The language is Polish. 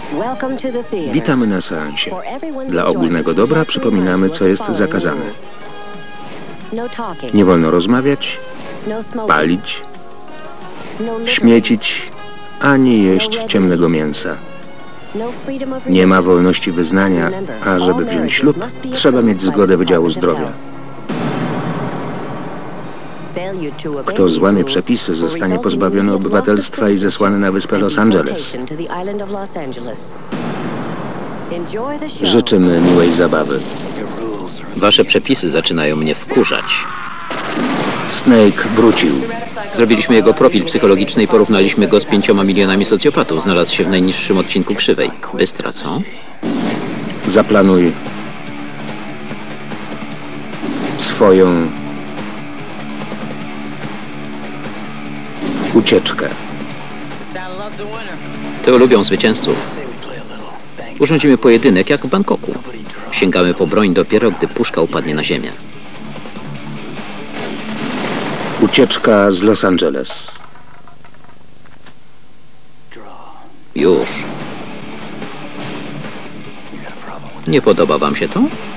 Witamy na seansie. Dla ogólnego dobra przypominamy, co jest zakazane. Nie wolno rozmawiać, palić, śmiecić, ani jeść ciemnego mięsa. Nie ma wolności wyznania, a żeby wziąć ślub, trzeba mieć zgodę Wydziału Zdrowia. Kto złamie przepisy, zostanie pozbawiony obywatelstwa i zesłany na wyspę Los Angeles. Życzymy miłej zabawy. Wasze przepisy zaczynają mnie wkurzać. Snake wrócił. Zrobiliśmy jego profil psychologiczny i porównaliśmy go z 5 milionami socjopatów. Znalazł się w najniższym odcinku krzywej. Bystra, co? Zaplanuj swoją ucieczkę. To lubią zwycięzców. Urządzimy pojedynek jak w Bangkoku. Sięgamy po broń dopiero, gdy puszka upadnie na ziemię. Ucieczka z Los Angeles. Już. Nie podoba wam się to?